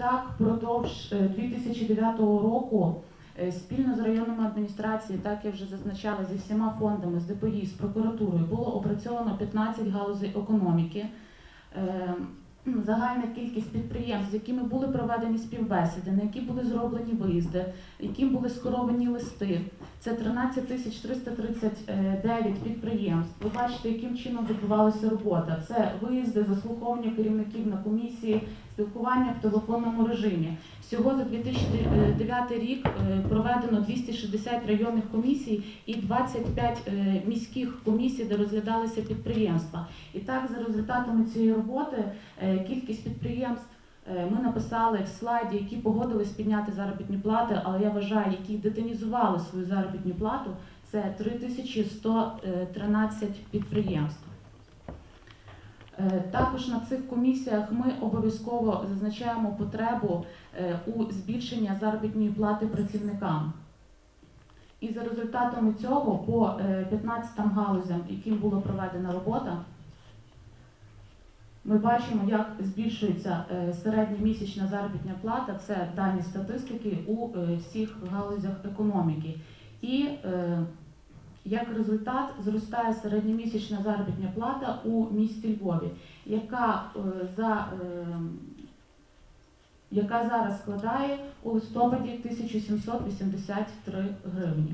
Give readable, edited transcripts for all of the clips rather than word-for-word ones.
Так, впродовж 2009 року спільно з районними адміністраціями, так я вже зазначала, зі всіма фондами, з ДПІ, з прокуратурою було опрацьовано 15 галузей економіки. Загальна кількість підприємств, з якими були проведені співбесіди, на які були зроблені виїзди, яким були скеровані листи, це 13 339 підприємств. Ви бачите, яким чином відбувалася робота. Це виїзди, заслуховування керівників на комісії, спілкування в телефонному режимі. Всього за 2009 рік проведено 260 районних комісій і 25 міських комісій, де розглядалися підприємства. І так, за результатами цієї роботи, кількість підприємств ми написали в слайді, які погодились підняти заробітні плати, але я вважаю, які деталізували свою заробітну плату, це 3113 підприємств. Також на цих комісіях ми обов'язково зазначаємо потребу у збільшенні заробітної плати працівникам. І за результатами цього по 15 галузям, яким була проведена робота, ми бачимо, як збільшується середня місячна заробітна плата, це дані статистики у всіх галузях економіки. І як результат зростає середньомісячна заробітна плата у місті Львові, яка зараз складає у листопаді 1783 гривні.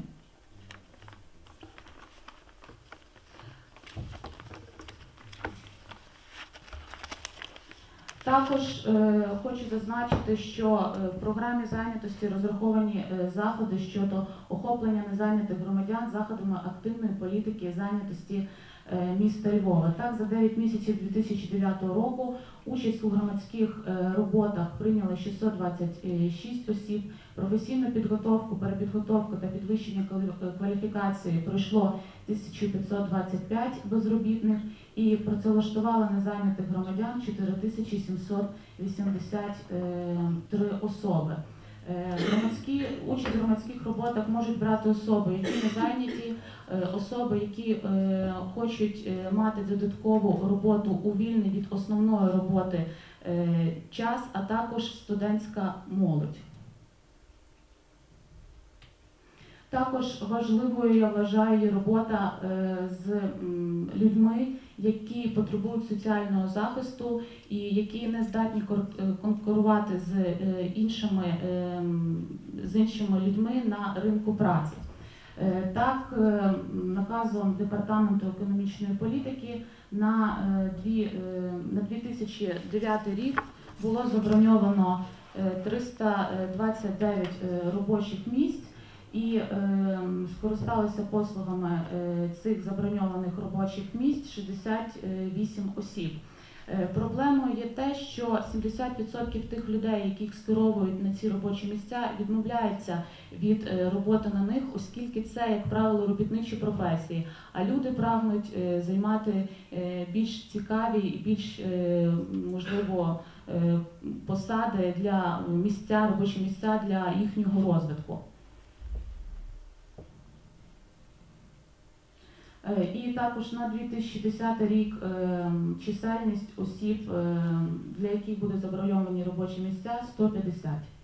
Також хочу зазначити, що в програмі зайнятості розраховані заходи щодо охоплення незайнятих громадян заходами активної політики зайнятості міста Львова. Так, за 9 місяців 2009 року участь у громадських роботах прийняли 626 осіб, професійну підготовку, перепідготовку та підвищення кваліфікації пройшло 1525 безробітних і працевлаштували незайнятих громадян 4783 особи. Участь в громадських роботах можуть брати особи, які не зайняті, особи, які хочуть мати додаткову роботу у вільний від основної роботи час, а також студентська молодь. Також важливою, я вважаю, робота з людьми, які потребують соціального захисту і які не здатні конкурувати з іншими людьми на ринку праці. Так, наказом Департаменту економічної політики на 2009 рік було заброньовано 329 робочих місць, і скористалися послугами цих заброньованих робочих місць 68 осіб. Проблемою є те, що 70% тих людей, яких скеровують на ці робочі місця, відмовляються від роботи на них, оскільки це, як правило, робітничі професії, а люди прагнуть займати більш цікаві і більш, можливо, посади робочі місця для їхнього розвитку. І також на 2010 рік чисельність осіб, для яких буде заброньовані робочі місця, 150.